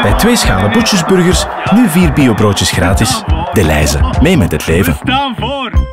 Bij 2 schalen botjesburgers nu 4 biobroodjes gratis. De Leize, mee met het leven. We staan voor.